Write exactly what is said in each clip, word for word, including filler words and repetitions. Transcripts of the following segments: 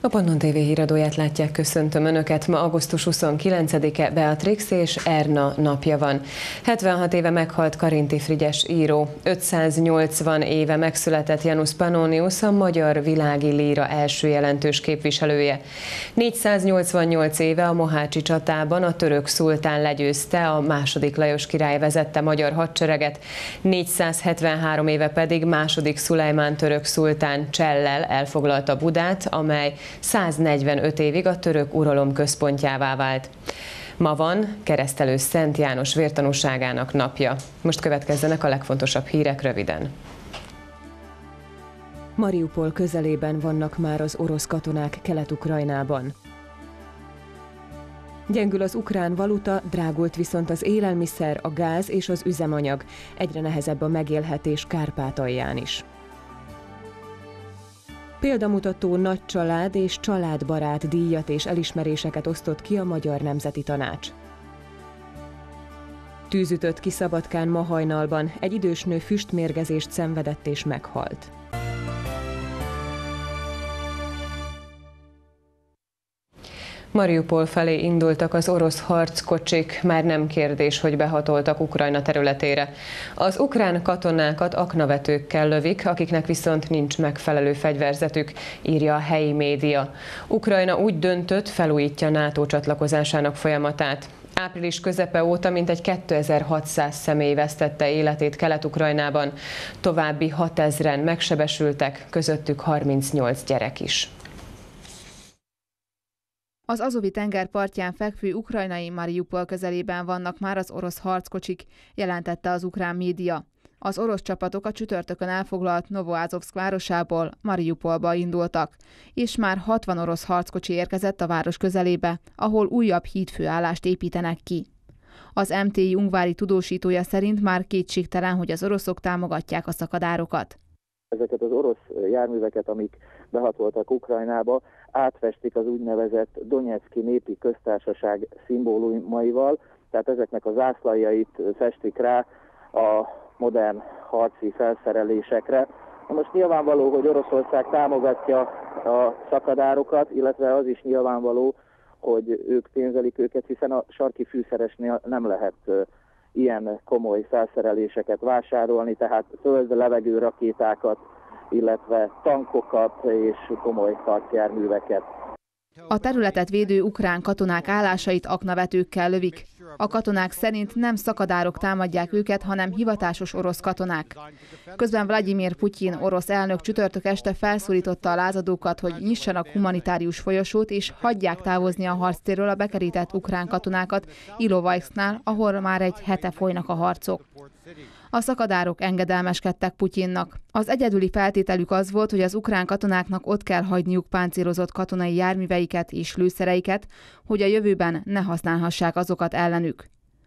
A Pannon té vé híradóját látják, köszöntöm Önöket. Ma augusztus huszonkilencedike, Beatrix és Erna napja van. hetvenhat éve meghalt Karinthy Frigyes író. ötszáznyolcvan éve megszületett Janus Pannonius, a magyar világi líra első jelentős képviselője. négyszáznyolcvannyolc éve a mohácsi csatában a török szultán legyőzte a második Lajos király vezette magyar hadsereget, négyszázhetvenhárom éve pedig második Szulajmán török szultán Csellel elfoglalta Budát, amely száznegyvenöt évig a török uralom központjává vált. Ma van Keresztelő Szent János vértanúságának napja. Most következzenek a legfontosabb hírek röviden. Mariupol közelében vannak már az orosz katonák Kelet-Ukrajnában. Gyengül az ukrán valuta, drágult viszont az élelmiszer, a gáz és az üzemanyag. Egyre nehezebb a megélhetés Kárpátalján is. Példamutató nagycsalád és családbarát díjat és elismeréseket osztott ki a Magyar Nemzeti Tanács. Tűz ütött ki Szabadkán ma hajnalban, egy idős nő füstmérgezést szenvedett és meghalt. Mariupol felé indultak az orosz harckocsik, már nem kérdés, hogy behatoltak Ukrajna területére. Az ukrán katonákat aknavetőkkel lövik, akiknek viszont nincs megfelelő fegyverzetük, írja a helyi média. Ukrajna úgy döntött, felújítja NATO csatlakozásának folyamatát. Április közepe óta mintegy kétezer-hatszáz személy vesztette életét Kelet-Ukrajnában, további hatezren megsebesültek, közöttük harmincnyolc gyerek is. Az Azovi tenger partján fekvő ukrajnai Mariupol közelében vannak már az orosz harckocsik, jelentette az ukrán média. Az orosz csapatok a csütörtökön elfoglalt Novoazovszk városából Mariupolba indultak, és már hatvan orosz harckocsi érkezett a város közelébe, ahol újabb hídfőállást építenek ki. Az em té i ungvári tudósítója szerint már kétségtelen, hogy az oroszok támogatják a szakadárokat. Ezeket az orosz járműveket, amik behatoltak Ukrajnába, átfestik az úgynevezett Donetszki Népi Köztársaság szimbólumaival, tehát ezeknek a zászlajait festik rá a modern harci felszerelésekre. Na most nyilvánvaló, hogy Oroszország támogatja a szakadárokat, illetve az is nyilvánvaló, hogy ők pénzelik őket, hiszen a sarki fűszeresnél nem lehet ilyen komoly felszereléseket vásárolni, tehát föld-levegő rakétákat, illetve tankokat és komoly harcjárműveket. A területet védő ukrán katonák állásait aknavetőkkel lövik. A katonák szerint nem szakadárok támadják őket, hanem hivatásos orosz katonák. Közben Vladimir Putyin orosz elnök csütörtök este felszólította a lázadókat, hogy nyissanak humanitárius folyosót és hagyják távozni a harctérről a bekerített ukrán katonákat Ilovaiszknál, ahol már egy hete folynak a harcok. A szakadárok engedelmeskedtek Putyinnak. Az egyedüli feltételük az volt, hogy az ukrán katonáknak ott kell hagyniuk páncélozott katonai járműveiket és lőszereiket, hogy a jövőben ne használhassák azokat ellenük.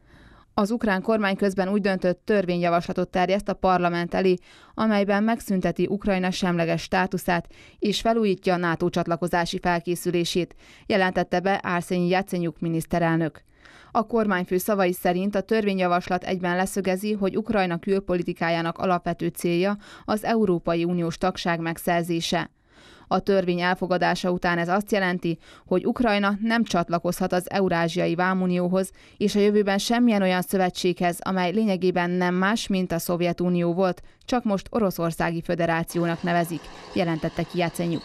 Az ukrán kormány közben úgy döntött, törvényjavaslatot terjeszt a parlament elé, amelyben megszünteti Ukrajna semleges státuszát és felújítja a NATO csatlakozási felkészülését, jelentette be Arsenij Jatsenyuk miniszterelnök. A kormányfő szavai szerint a törvényjavaslat egyben leszögezi, hogy Ukrajna külpolitikájának alapvető célja az Európai Uniós tagság megszerzése. A törvény elfogadása után ez azt jelenti, hogy Ukrajna nem csatlakozhat az Eurázsiai Vámunióhoz és a jövőben semmilyen olyan szövetséghez, amely lényegében nem más, mint a Szovjetunió volt, csak most Oroszországi Föderációnak nevezik, jelentette ki Jatsenyuk.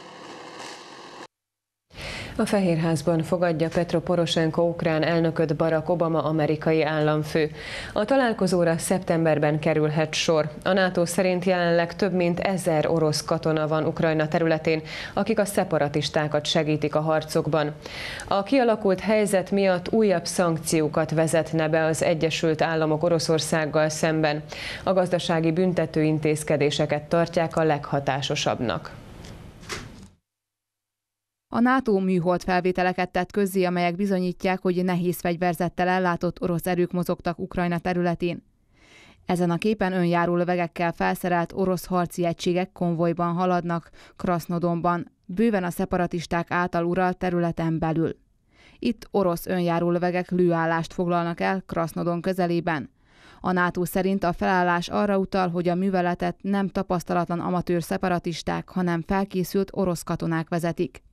A Fehérházban fogadja Petro Poroshenko ukrán elnököt Barack Obama amerikai államfő. A találkozóra szeptemberben kerülhet sor. A NATO szerint jelenleg több mint ezer orosz katona van Ukrajna területén, akik a szeparatistákat segítik a harcokban. A kialakult helyzet miatt újabb szankciókat vezetne be az Egyesült Államok Oroszországgal szemben. A gazdasági büntető intézkedéseket tartják a leghatásosabbnak. A NATO műhold felvételeket tett közzé, amelyek bizonyítják, hogy nehéz fegyverzettel ellátott orosz erők mozogtak Ukrajna területén. Ezen a képen önjáró lövegekkel felszerelt orosz harci egységek konvojban haladnak Krasznodonban, bőven a szeparatisták által uralt területen belül. Itt orosz önjáró lövegek lőállást foglalnak el Krasznodon közelében. A NATO szerint a felállás arra utal, hogy a műveletet nem tapasztalatlan amatőr szeparatisták, hanem felkészült orosz katonák vezetik.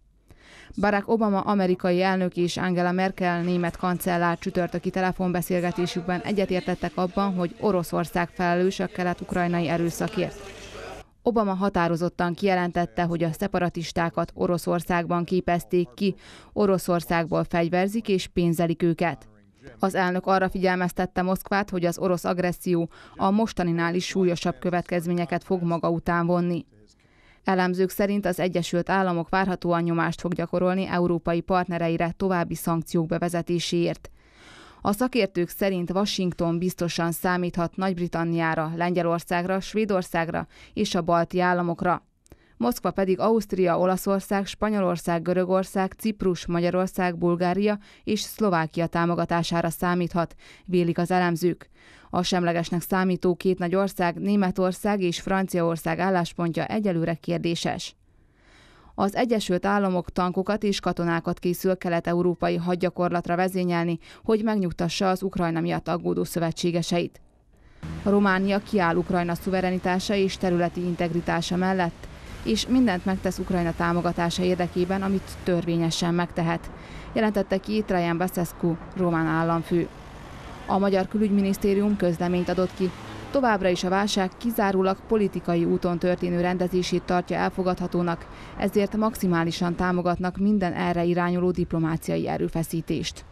Barack Obama amerikai elnök és Angela Merkel német kancellár csütörtöki telefonbeszélgetésükben egyetértettek abban, hogy Oroszország felelős a kelet-ukrajnai erőszakért. Obama határozottan kijelentette, hogy a szeparatistákat Oroszországban képezték ki, Oroszországból fegyverzik és pénzelik őket. Az elnök arra figyelmeztette Moszkvát, hogy az orosz agresszió a mostaninál is súlyosabb következményeket fog maga után vonni. Elemzők szerint az Egyesült Államok várhatóan nyomást fog gyakorolni európai partnereire további szankciók bevezetéséért. A szakértők szerint Washington biztosan számíthat Nagy-Britanniára, Lengyelországra, Svédországra és a balti államokra. Moszkva pedig Ausztria, Olaszország, Spanyolország, Görögország, Ciprus, Magyarország, Bulgária és Szlovákia támogatására számíthat, vélik az elemzők. A semlegesnek számító két nagy ország, Németország és Franciaország álláspontja egyelőre kérdéses. Az Egyesült Államok tankokat és katonákat készül kelet-európai hadgyakorlatra vezényelni, hogy megnyugtassa az Ukrajna miatt aggódó szövetségeseit. A Románia kiáll Ukrajna szuverenitása és területi integritása mellett, és mindent megtesz Ukrajna támogatása érdekében, amit törvényesen megtehet, jelentette ki Traian Basescu, román államfő. A magyar külügyminisztérium közleményt adott ki, továbbra is a válság kizárólag politikai úton történő rendezését tartja elfogadhatónak, ezért maximálisan támogatnak minden erre irányuló diplomáciai erőfeszítést.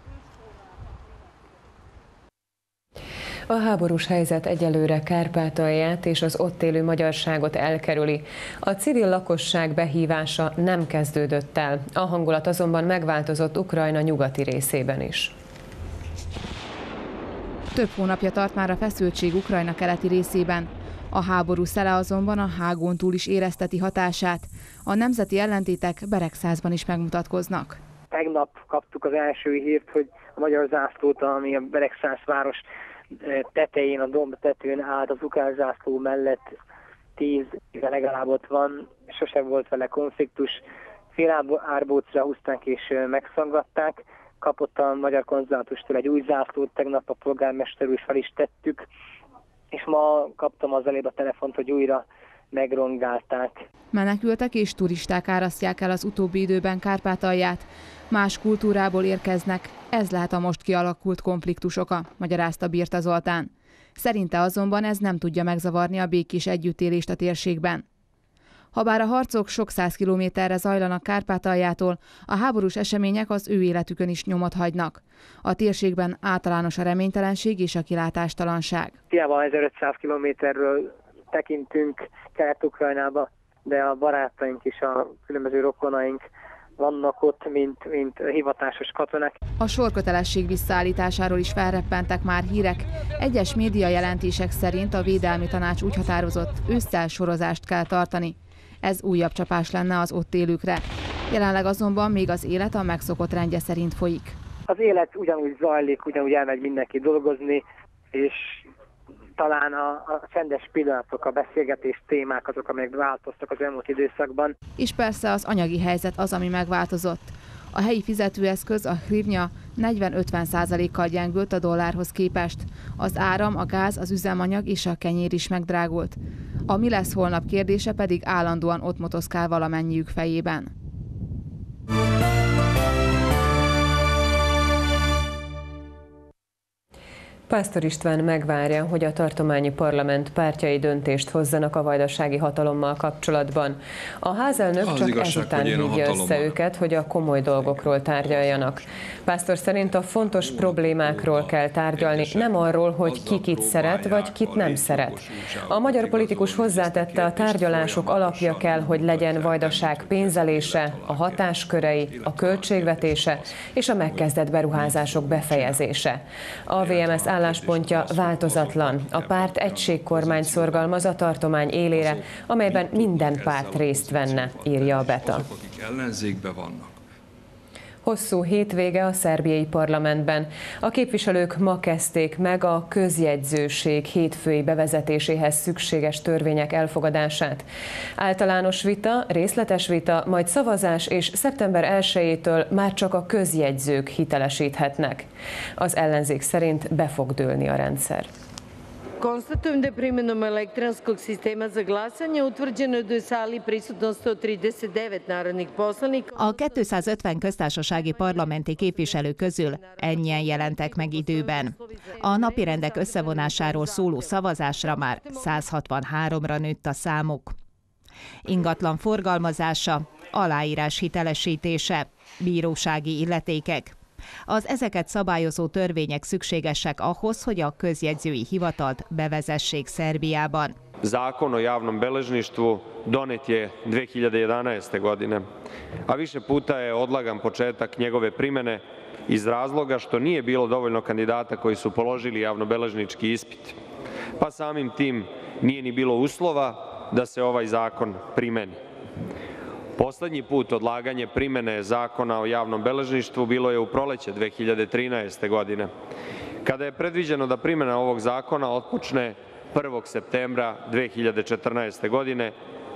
A háborús helyzet egyelőre Kárpátalját és az ott élő magyarságot elkerüli. A civil lakosság behívása nem kezdődött el. A hangulat azonban megváltozott Ukrajna nyugati részében is. Több hónapja tart már a feszültség Ukrajna keleti részében. A háború szele azonban a hágón túl is érezteti hatását. A nemzeti ellentétek Beregszázban is megmutatkoznak. Tegnap kaptuk az első hírt, hogy a magyar zászlót, ami a Beregszász város tetején, a domb tetőn állt, az ukrán zászló mellett tíz éve legalább ott van, sosem volt vele konfliktus. Fél árbócra húzták és megszaggatták. Kapott a magyar konzulátustól egy új zászlót, tegnap a polgármester úr fel is tettük, és ma kaptam az elébb a telefont, hogy újra megrongálták. Menekültek és turisták árasztják el az utóbbi időben Kárpátalját. Más kultúrából érkeznek, ez lehet a most kialakult konfliktus oka, magyarázta Birta Zoltán. Szerinte azonban ez nem tudja megzavarni a békés együttélést a térségben. Habár a harcok sok száz kilométerre zajlanak Kárpátaljától, a háborús események az ő életükön is nyomot hagynak. A térségben általános a reménytelenség és a kilátástalanság. Hiába ezerötszáz kilométerről tekintünk Kelet-Ukrajnába, de a barátaink és a különböző rokonaink vannak ott, mint, mint hivatásos katonák. A sorkötelesség visszaállításáról is felreppentek már hírek. Egyes média jelentések szerint a Védelmi Tanács úgy határozott, ősszel sorozást kell tartani. Ez újabb csapás lenne az ott élőkre. Jelenleg azonban még az élet a megszokott rendje szerint folyik. Az élet ugyanúgy zajlik, ugyanúgy elmegy mindenki dolgozni, és talán a, a csendes pillanatok, a beszélgetés témák azok, amelyek változtak az elmúlt időszakban. És persze az anyagi helyzet az, ami megváltozott. A helyi fizetőeszköz, a hrivnya negyven-ötven százalékkal gyengült a dollárhoz képest. Az áram, a gáz, az üzemanyag és a kenyér is megdrágult. A mi lesz holnap kérdése pedig állandóan ott motoszkál valamennyiük fejében. Pásztor István megvárja, hogy a tartományi parlament pártjai döntést hozzanak a vajdasági hatalommal kapcsolatban. A házelnök az csak igazság, ezután hívja össze őket, hogy a komoly dolgokról tárgyaljanak. Pásztor szerint a fontos problémákról kell tárgyalni, nem arról, hogy ki kit szeret, vagy kit nem szeret. A magyar politikus hozzátette, a tárgyalások alapja kell, hogy legyen Vajdaság pénzelése, a hatáskörei, a költségvetése és a megkezdett beruházások befejezése. A vé em es álláspontja változatlan. A párt egységkormányt szorgalmaz a tartomány élére, amelyben minden párt részt venne, írja a Beta. Hosszú hétvége a szerbiai parlamentben. A képviselők ma kezdték meg a közjegyzőség hétfői bevezetéséhez szükséges törvények elfogadását. Általános vita, részletes vita, majd szavazás, és szeptember elsejétől már csak a közjegyzők hitelesíthetnek. Az ellenzék szerint be fog dőlni a rendszer. Konstatujem da je primenom elektronskog sistema za glasanje utvrđeno da je u sali prisutno sto trideset devet narodnih poslanika. A kétszázötven köztársasági parlamenti képviselő közül ennyien jelentek meg időben. A napirendek összevonásáról szóló szavazásra már száz hatvanháromra nőtt a számuk. Ingatlan forgalmazása, aláírás hitelesítése, bírósági illetékek. Az ezeket szabályozó törvények szükségesek ahhoz, hogy a közjegyzői hivatalt bevezessék Szerbiában. Zakon o javnom beležništvu donet je dve hiljade jedanaeste. godine, a više puta je odlagan početak njegove primene iz razloga što nije bilo dovoljno kandidata koji su položili javnobeležnički ispit, pa samim tim nije ni bilo uslova da se ovaj zakon primeni. Poslednji put odlaganje primene zakona o javnom beležništvu bilo je u proleće dve hiljade trinaeste. godine, kada je predviđeno da primena ovog zakona otpočne prvog septembra dve hiljade četrnaeste. godine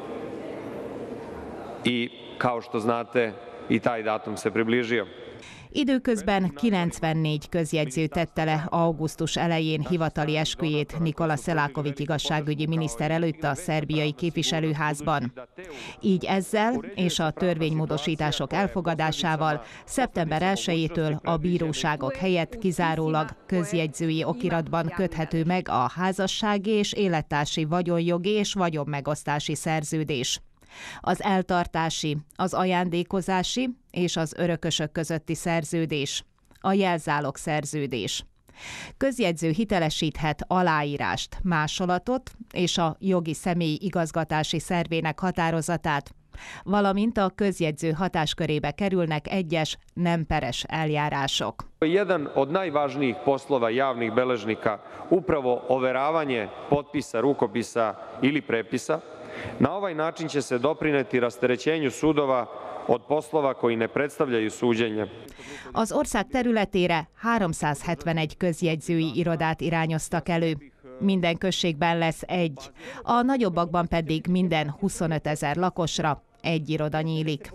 i kao što znate i taj datum se približio. Időközben kilencvennégy közjegyző tette le augusztus elején hivatali esküjét Nikola Selaković igazságügyi miniszter előtt a szerbiai képviselőházban. Így ezzel és a törvénymódosítások elfogadásával szeptember elsejétől a bíróságok helyett kizárólag közjegyzői okiratban köthető meg a házassági és élettársi vagyonjogi és vagyonmegosztási szerződés. Az eltartási, az ajándékozási és az örökösök közötti szerződés, a jelzálog szerződés. Közjegyző hitelesíthet aláírást, másolatot és a jogi személy igazgatási szervének határozatát, valamint a közjegyző hatáskörébe kerülnek egyes nem peres eljárások. Jedan od najvažnijih poslova javnih beležnika upravo overavanje potpisa, rukopisa ili prepisa. Na ovaj način će se doprineti rasterećenju sudova od poslova koji ne predstavljaju suđenje. Az ország területére háromszázhetvenegy közjegyzői irodát irányoztak elő. Minden községben lesz egy, a nagyobbakban pedig minden huszonötezer lakosra egy iroda nyílik.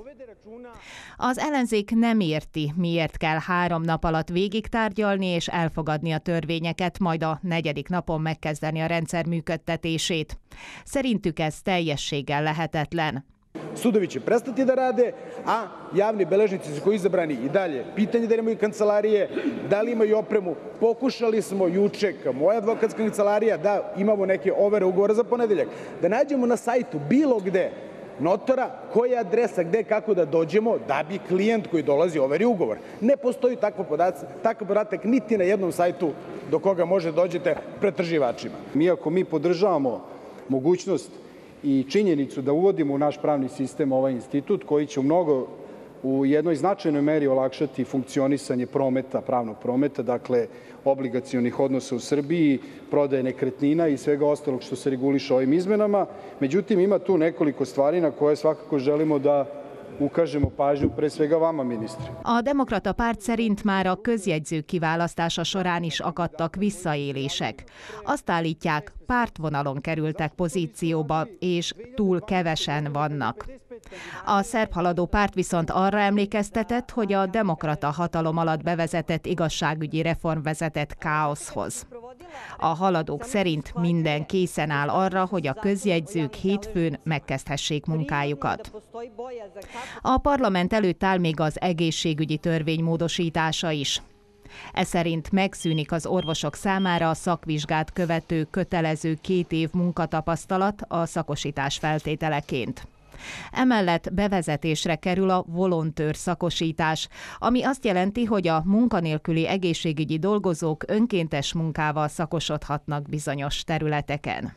Az ellenzék nem érti, miért kell három nap alatt végig tárgyalni és elfogadni a törvényeket, majd a negyedik napon megkezdeni a rendszer működtetését. Szerintük ez teljességgel lehetetlen. Sudovi će prestati da rade, a javni beležnici su koji izabrani i dalje. Pitanje da imaju kancelarije, da li imaju opremu. Pokušali smo juče, moja advokatska kancelarija, da imamo neke overe ugovora za ponedeljak. Da nađemo na sajtu bilo gde notora, koja je adresa, gde, kako da dođemo, da bi klijent koji dolazi overi ugovor. Ne postoji takav podatak niti na jednom sajtu do koga može dođete pretraživačima. Mi ako mi podržavamo mogućnost i činjenicu da uvodimo u naš pravni sistem ovaj institut koji će u mnogo u jednoj značajnoj meri olakšati funkcionisanje prometa, pravnog prometa, dakle obligacionih odnosa u Srbiji, prodaje nekretnina i svega ostalog što se reguliše ovim izmenama. Međutim, ima tu nekoliko stvari na koje svakako želimo da ukažemo pažnju, pre svega vama, ministri. A Demokrata Párt szerint már a közjegyző kiválasztása során is akadtak visszaélések. Azt állítják, pártvonalon kerültek pozícióba, és túl kevesen vannak. A szerb haladó párt viszont arra emlékeztetett, hogy a demokrata hatalom alatt bevezetett igazságügyi reform vezetett káoszhoz. A haladók szerint minden készen áll arra, hogy a közjegyzők hétfőn megkezdhessék munkájukat. A parlament előtt áll még az egészségügyi törvény módosítása is. Ez szerint megszűnik az orvosok számára a szakvizsgát követő kötelező két év munkatapasztalat a szakosítás feltételeként. Emellett bevezetésre kerül a volontőr szakosítás, ami azt jelenti, hogy a munkanélküli egészségügyi dolgozók önkéntes munkával szakosodhatnak bizonyos területeken.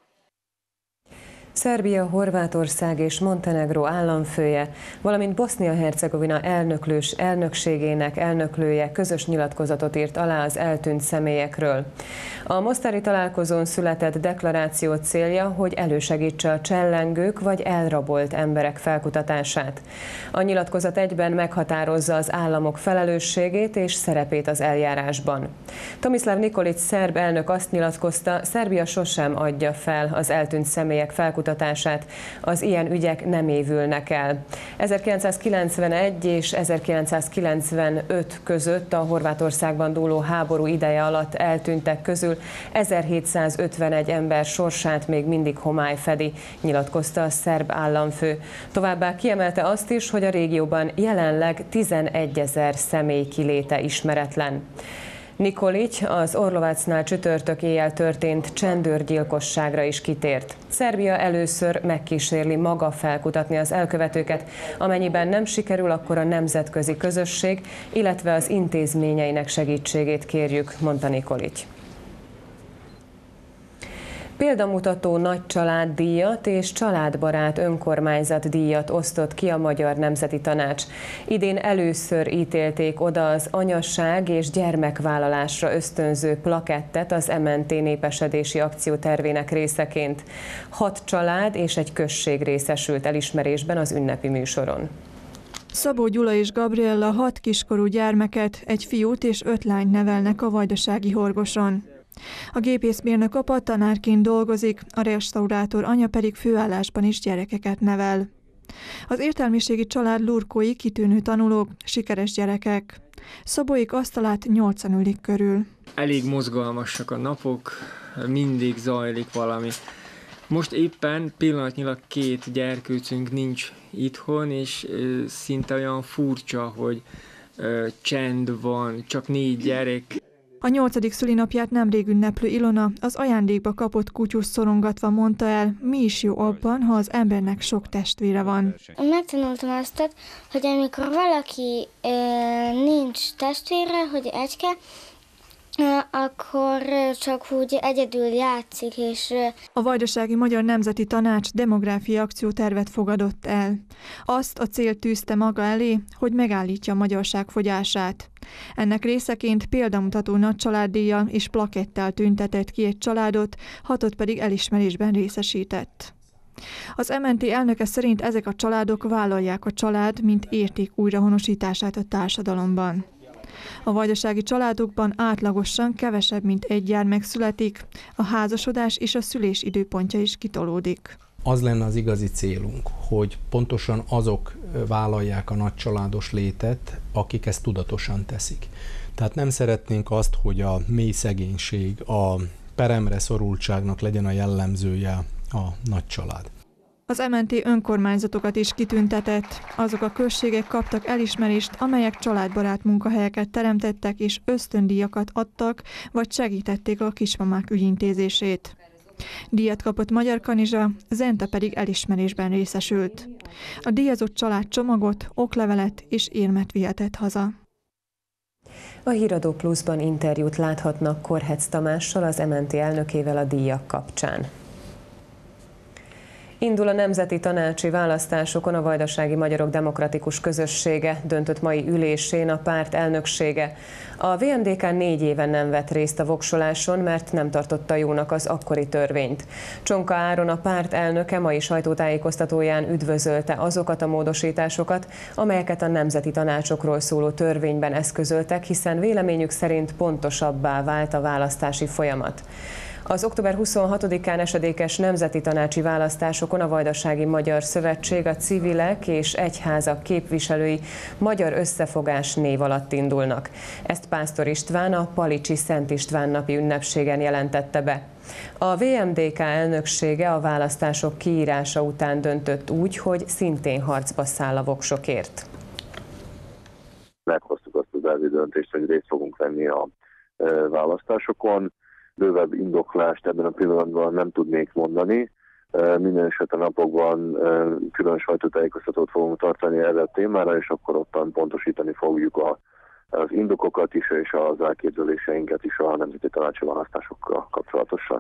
Szerbia, Horvátország és Montenegró államfője, valamint Bosznia-Hercegovina elnöklős elnökségének elnöklője közös nyilatkozatot írt alá az eltűnt személyekről. A mostári találkozón született deklaráció célja, hogy elősegítse a csellengők vagy elrabolt emberek felkutatását. A nyilatkozat egyben meghatározza az államok felelősségét és szerepét az eljárásban. Tomislav Nikolić szerb elnök azt nyilatkozta, Szerbia sosem adja fel az eltűnt személyek felkutatását, felkutatását. Az ilyen ügyek nem évülnek el. ezerkilencszázkilencvenegy és ezerkilencszázkilencvenöt között a Horvátországban dúló háború ideje alatt eltűntek közül ezerhétszázötvenegy ember sorsát még mindig homály fedi, nyilatkozta a szerb államfő. Továbbá kiemelte azt is, hogy a régióban jelenleg tizenegyezer személy kiléte ismeretlen. Nikolić az Orlovácnál csütörtök éjjel történt csendőrgyilkosságra is kitért. Szerbia először megkísérli maga felkutatni az elkövetőket, amennyiben nem sikerül, akkor a nemzetközi közösség, illetve az intézményeinek segítségét kérjük, mondta Nikolić. Példamutató nagycsaláddíjat és családbarát önkormányzat díjat osztott ki a Magyar Nemzeti Tanács. Idén először ítélték oda az anyasság és gyermekvállalásra ösztönző plakettet az em en té népesedési akciótervének részeként. Hat család és egy község részesült elismerésben az ünnepi műsoron. Szabó Gyula és Gabriella hat kiskorú gyermeket, egy fiút és öt lányt nevelnek a vajdasági Horgoson. A gépészmérnök apa tanárként dolgozik, a restaurátor anya pedig főállásban is gyerekeket nevel. Az értelmiségi család lurkói kitűnő tanulók, sikeres gyerekek. Szabóik asztalát nyolcan ülik körül. Elég mozgalmasak a napok, mindig zajlik valami. Most éppen pillanatnyilag két gyerkőcünk nincs itthon, és szinte olyan furcsa, hogy csend van, csak négy gyerek. A nyolcadik szülinapját nemrég ünneplő Ilona az ajándékba kapott kutyus szorongatva mondta el, mi is jó abban, ha az embernek sok testvére van. Megtanultam azt, hogy amikor valaki e, nincs testvére, hogy egyke, akkor csak úgy egyedül játszik. És... A Vajdasági Magyar Nemzeti Tanács demográfiai akciótervet fogadott el. Azt a célt tűzte maga elé, hogy megállítja a magyarság fogyását. Ennek részeként példamutató nagycsaláddíjjal és plakettel tüntetett ki egy családot, hatot pedig elismerésben részesített. Az em en té elnöke szerint ezek a családok vállalják a család, mint érték újrahonosítását a társadalomban. A vajdasági családokban átlagosan kevesebb, mint egy gyermek születik, a házasodás és a szülés időpontja is kitolódik. Az lenne az igazi célunk, hogy pontosan azok vállalják a nagycsaládos létet, akik ezt tudatosan teszik. Tehát nem szeretnénk azt, hogy a mély szegénység, a peremre szorultságnak legyen a jellemzője a nagycsalád. Az em en té önkormányzatokat is kitüntetett. Azok a községek kaptak elismerést, amelyek családbarát munkahelyeket teremtettek és ösztöndíjakat adtak, vagy segítették a kismamák ügyintézését. Díjat kapott Magyar Kanizsa, Zenta pedig elismerésben részesült. A díjazott család csomagot, oklevelet és érmet vihetett haza. A Híradó Pluszban interjút láthatnak Korhec Tamással, az em en té elnökével a díjak kapcsán. Indul a nemzeti tanácsi választásokon a Vajdasági Magyarok Demokratikus Közössége döntött mai ülésén a párt elnöksége. A vé em dé ká négy éven nem vett részt a voksoláson, mert nem tartotta jónak az akkori törvényt. Csonka Áron, a párt elnöke mai sajtótájékoztatóján üdvözölte azokat a módosításokat, amelyeket a nemzeti tanácsokról szóló törvényben eszközöltek, hiszen véleményük szerint pontosabbá vált a választási folyamat. Az október huszonhatodikán esedékes nemzeti tanácsi választásokon a Vajdasági Magyar Szövetség, a civilek és egyházak képviselői Magyar Összefogás név alatt indulnak. Ezt Pásztor István a Palicsi Szent István napi ünnepségen jelentette be. A vé em dé ká elnöksége a választások kiírása után döntött úgy, hogy szintén harcba száll a voksokért. Meghoztuk azt az elvi döntést, hogy részt fogunk venni a választásokon. Bővebb indoklást ebben a pillanatban nem tudnék mondani. Minden esetre napokban külön sajtótájékoztatót fogunk tartani erre a témára, és akkor ottan pontosítani fogjuk a, az indokokat is, és az elképzeléseinket is a nemzeti tanácsi választásokkal kapcsolatosan.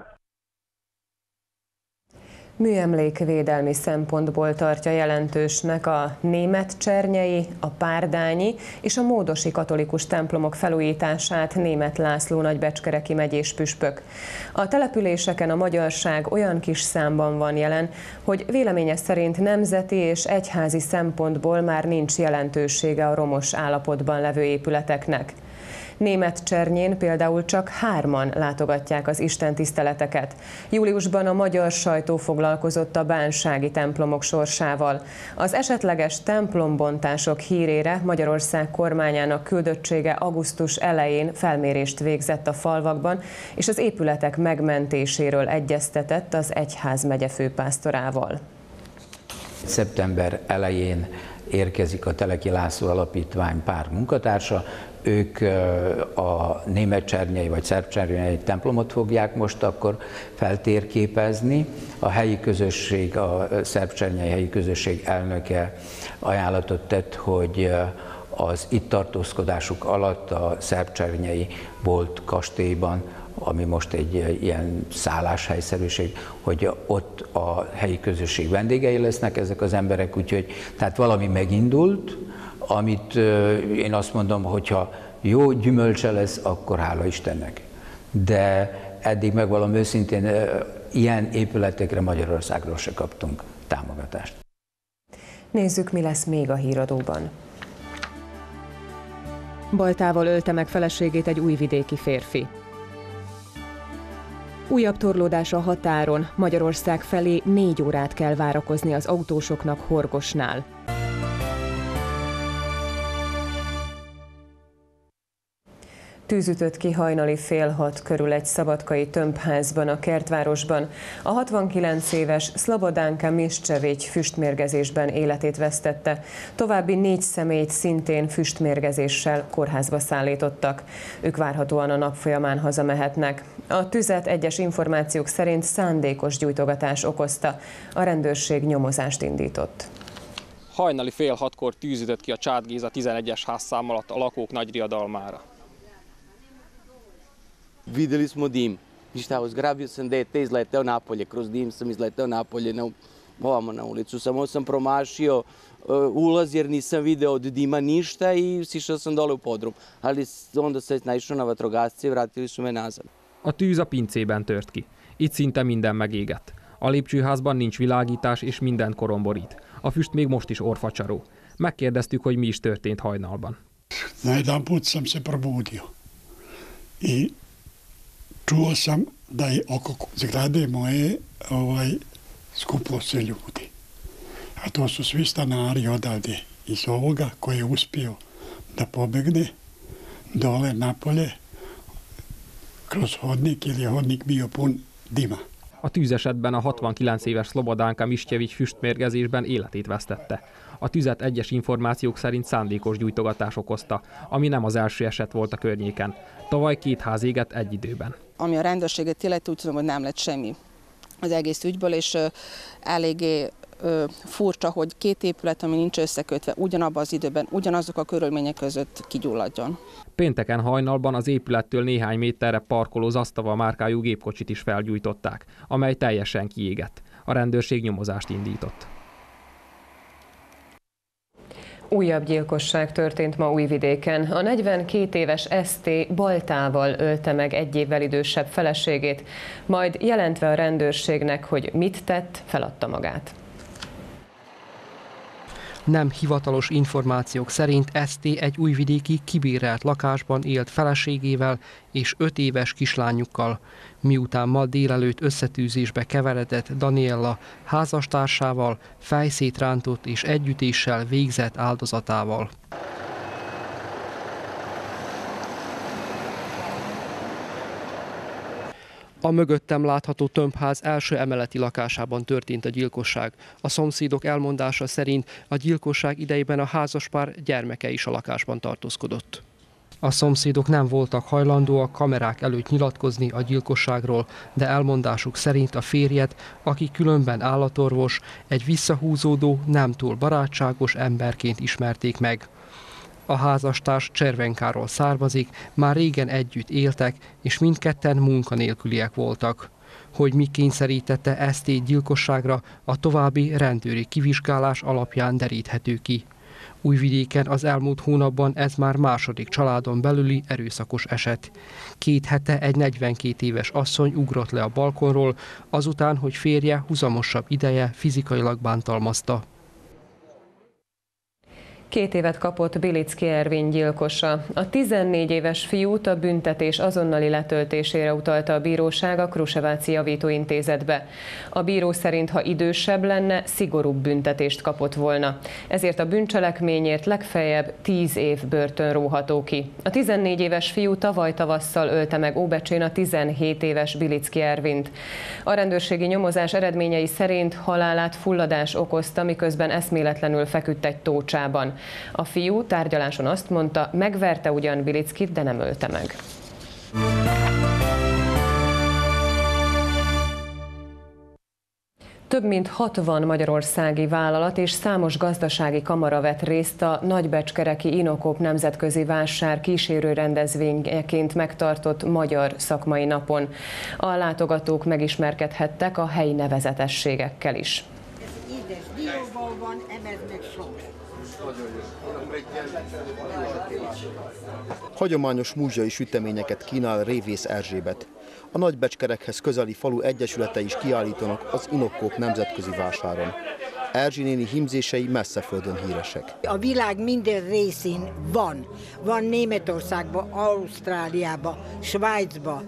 Műemlékvédelmi szempontból tartja jelentősnek a németcsernyei, a párdányi és a módosi katolikus templomok felújítását Németh László nagybecskereki megyés püspök. A településeken a magyarság olyan kis számban van jelen, hogy véleménye szerint nemzeti és egyházi szempontból már nincs jelentősége a romos állapotban levő épületeknek. Németcsernyén például csak hárman látogatják az istentiszteleteket. Júliusban a magyar sajtó foglalkozott a bánsági templomok sorsával. Az esetleges templombontások hírére Magyarország kormányának küldöttsége augusztus elején felmérést végzett a falvakban, és az épületek megmentéséről egyeztetett az egyházmegye főpásztorával. Szeptember elején érkezik a Teleki László Alapítvány pár munkatársa, ők a németcsernyei vagy szerbcsernyei templomot fogják most akkor feltérképezni. A helyi közösség, a szerbcsernyei helyi közösség elnöke ajánlatot tett, hogy az itt tartózkodásuk alatt a szerbcsernyei volt kastélyban, ami most egy ilyen szálláshelyszerűség, hogy ott a helyi közösség vendégei lesznek ezek az emberek, úgyhogy tehát valami megindult, amit én azt mondom, hogyha jó gyümölcse lesz, akkor hála Istennek. De eddig megvalom őszintén, ilyen épületekre Magyarországról se kaptunk támogatást. Nézzük, mi lesz még a híradóban. Baltával ölte meg feleségét egy újvidéki férfi. Újabb torlódás a határon, Magyarország felé négy órát kell várakozni az autósoknak Horgosnál. Tűz ütött ki hajnali fél hat körül egy szabadkai tömbházban a Kertvárosban. A hatvankilenc éves Szlobodánka Miszcsevics füstmérgezésben életét vesztette. További négy személyt szintén füstmérgezéssel kórházba szállítottak. Ők várhatóan a nap folyamán hazamehetnek. A tüzet egyes információk szerint szándékos gyújtogatás okozta. A rendőrség nyomozást indított. Hajnali fél hatkor tűz ütött ki a Csád Géza tizenegyes házszám alatt a lakók nagy riadalmára. Videli smo dim. Ništa, zgrabio sam dete, izleteo napolje, kroz dim sam izleteo napolje, na, ovamo na ulicu. Samo sam promašio ulaz jer nisam video od dima ništa i sišao sam dole u podrum. Ali onda se naišao na vatrogasce i vratili su me nazad. A tűz a pincében tört ki. Itt szinte minden megégett. A lépcsőházban nincs világítás és minden koromborít. A füst még most is orfacsaró. Megkérdeztük, hogy mi is történt hajnalban. Najedanput sam se probudio. I čuo sam da je oko zgrade moje ovaj, skuplo se ljudi. A to su svi stanari odavde iz ovoga koji je uspio da pobegne dole napolje kroz hodnik, jer je hodnik bio pun dima. A tűzesetben a hatvankilenc éves Szlobodánka Miszcsevics füstmérgezésben életét vesztette. A tüzet egyes információk szerint szándékos gyújtogatás okozta, ami nem az első eset volt a környéken. Tavaly két ház égett egy időben. Ami a rendőrséget illeti, úgy tudom, hogy nem lett semmi az egész ügyből, és eléggé furcsa, hogy két épület, ami nincs összekötve, ugyanabban az időben, ugyanazok a körülmények között kigyulladjon. Pénteken hajnalban az épülettől néhány méterre parkoló Zastava márkájú gépkocsit is felgyújtották, amely teljesen kiégett. A rendőrség nyomozást indított. Újabb gyilkosság történt ma Újvidéken. A negyvenkét éves es té baltával ölte meg egy évvel idősebb feleségét, majd jelentve a rendőrségnek, hogy mit tett, feladta magát. Nem hivatalos információk szerint es té egy újvidéki kibérelt lakásban élt feleségével és öt éves kislányukkal, miután ma délelőtt összetűzésbe keveredett Daniella házastársával, fejszét rántott és együttéssel végzett áldozatával. A mögöttem látható tömbház első emeleti lakásában történt a gyilkosság. A szomszédok elmondása szerint a gyilkosság idejében a házaspár gyermeke is a lakásban tartózkodott. A szomszédok nem voltak hajlandóak kamerák előtt nyilatkozni a gyilkosságról, de elmondásuk szerint a férjet, aki különben állatorvos, egy visszahúzódó, nem túl barátságos emberként ismerték meg. A házastárs Cservenkáról származik, már régen együtt éltek, és mindketten munkanélküliek voltak. Hogy mi kényszerítette es té gyilkosságra, a további rendőri kivizsgálás alapján deríthető ki. Újvidéken az elmúlt hónapban ez már második családon belüli erőszakos eset. Két hete egy negyvenkét éves asszony ugrott le a balkonról, azután, hogy férje huzamosabb ideje fizikailag bántalmazta. Két évet kapott Bilicki Ervin gyilkosa. A tizennégy éves fiút a büntetés azonnali letöltésére utalta a bíróság a Kruseváci Javítóintézetbe. A bíró szerint, ha idősebb lenne, szigorúbb büntetést kapott volna. Ezért a bűncselekményért legfeljebb tíz év börtön róható ki. A tizennégy éves fiú tavaly tavasszal ölte meg Óbecsén a tizenhét éves Bilicki Ervint. A rendőrségi nyomozás eredményei szerint halálát fulladás okozta, miközben eszméletlenül feküdt egy tócsában. A fiú tárgyaláson azt mondta, megverte ugyan Bilickit, de nem ölte meg. Több mint hatvan magyarországi vállalat és számos gazdasági kamara vett részt a nagybecskereki Inokop nemzetközi vásár kísérő rendezvényeként megtartott Magyar Szakmai Napon. A látogatók megismerkedhettek a helyi nevezetességekkel is. Édes dióban van, emez meg sok. Hagyományos múzsiai süteményeket kínál Révész Erzsébet. A nagybecskerekhez közeli falu egyesülete is kiállítanak az Inokop nemzetközi vásáron. Erzsi néni hímzései messzeföldön híresek. A világ minden részén van. Van Németországban, Ausztráliában, Svájcban,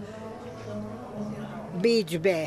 Bécsbe.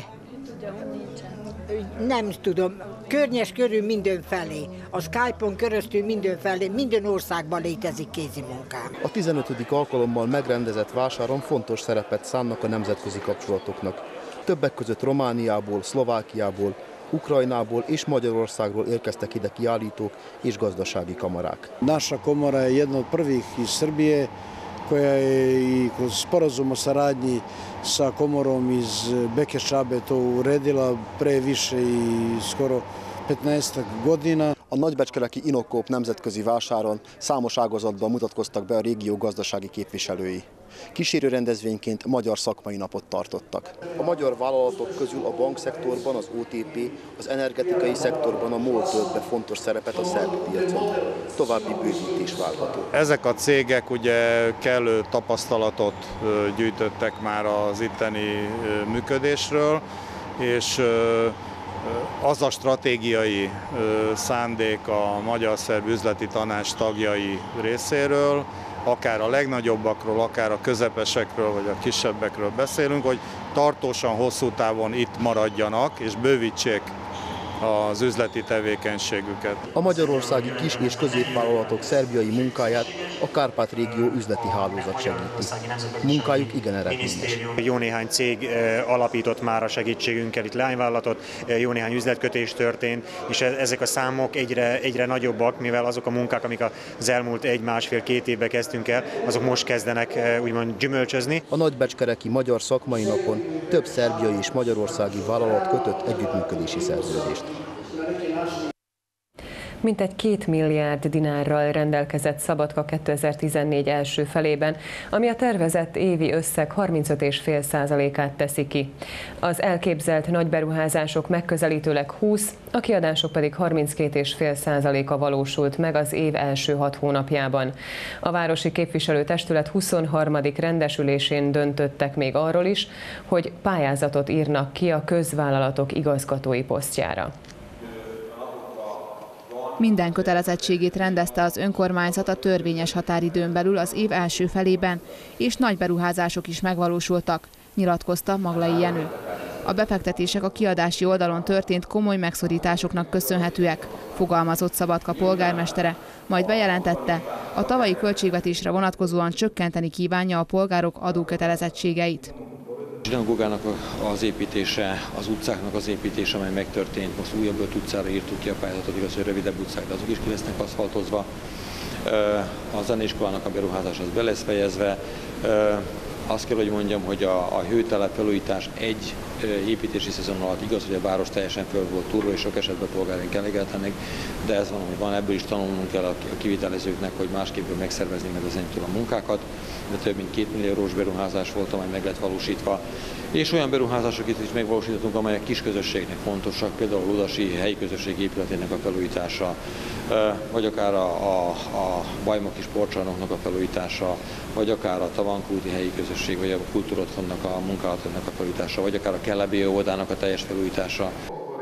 Nem tudom, környes körül mindenfelé, a Skype-on keresztül mindenfelé, minden országban létezik kézimunkám. A tizenötödik alkalommal megrendezett vásáron fontos szerepet szánnak a nemzetközi kapcsolatoknak. Többek között Romániából, Szlovákiából, Ukrajnából és Magyarországról érkeztek ide kiállítók és gazdasági kamarák. Naša komora je jedna od prvih iz Srbije koja je i kroz sporazum o saradnji sa komorom iz Beke Šabe to uredila pre više i skoro petnaestak godina. A nagybecskereki Inokop nemzetközi vásáron számos ágazatban mutatkoztak be a régió gazdasági képviselői. Kísérő rendezvényként Magyar Szakmai Napot tartottak. A magyar vállalatok közül a bankszektorban az o té pé, az energetikai szektorban a MOL tölt be fontos szerepet a szerb piacon. További bővítés várható. Ezek a cégek ugye kellő tapasztalatot gyűjtöttek már az itteni működésről, és az a stratégiai szándék a Magyar-Szerb Üzleti Tanács tagjai részéről, akár a legnagyobbakról, akár a közepesekről vagy a kisebbekről beszélünk, hogy tartósan hosszú távon itt maradjanak és bővítsék az üzleti tevékenységüket. A magyarországi kis- és középvállalatok szerbiai munkáját a Kárpát-régió üzleti hálózat segíti. Munkájuk igen eredményes. Jó néhány cég alapított már a segítségünkkel itt lányvállalatot, jó néhány üzletkötés történt, és ezek a számok egyre, egyre nagyobbak, mivel azok a munkák, amik az elmúlt egy-másfél-két évben kezdtünk el, azok most kezdenek úgymond gyümölcsözni. A nagybecskereki Magyar Szakmai Napon több szerbiai és magyarországi vállalat kötött együttműködési szerződést. Mintegy két milliárd dinárral rendelkezett Szabadka kétezer-tizennégy első felében, ami a tervezett évi összeg harmincöt egész öt százalékát teszi ki. Az elképzelt nagyberuházások megközelítőleg húsz, a kiadások pedig harminckét egész öt százaléka valósult meg az év első hat hónapjában. A városi képviselőtestület huszonharmadik rendesülésén döntöttek még arról is, hogy pályázatot írnak ki a közvállalatok igazgatói posztjára. Minden kötelezettségét rendezte az önkormányzat a törvényes határidőn belül az év első felében, és nagy beruházások is megvalósultak, nyilatkozta Maglai Jenő. A befektetések a kiadási oldalon történt komoly megszorításoknak köszönhetőek, fogalmazott Szabadka polgármestere, majd bejelentette, a tavalyi költségvetésre vonatkozóan csökkenteni kívánja a polgárok adókötelezettségeit. Zsinagógának az építése, az utcáknak az építése, amely megtörtént, most újabb öt utcára írtuk ki a pályázatot, igaz, hogy rövidebb utcák, de azok is ki lesznek aszfaltozva. A zeneiskolának a beruházás az be lesz fejezve. Azt kell, hogy mondjam, hogy a, a hőtelep felújítás egy építési szezon alatt igaz, hogy a város teljesen föl volt túrva, és sok esetben polgáraink elégedetlenek, de ez van, hogy van, ebből is tanulnunk kell a kivitelezőknek, hogy másképp megszervezni meg az enyémtől a munkákat, de több mint két millió eurós beruházás volt, amely meg lett valósítva. És olyan beruházásokat is megvalósítottunk, amelyek kisközösségnek fontosak, például a Ludasi helyi közösség épületének a felújítása, vagy akár a, a, a bajnoki sportcsarnoknak a felújítása, vagy akár a Tavankúti helyi közösség, vagy a kultúrotthonnak a munkálatának a felújítása, vagy akár a Kellebi óvodának a teljes felújítása.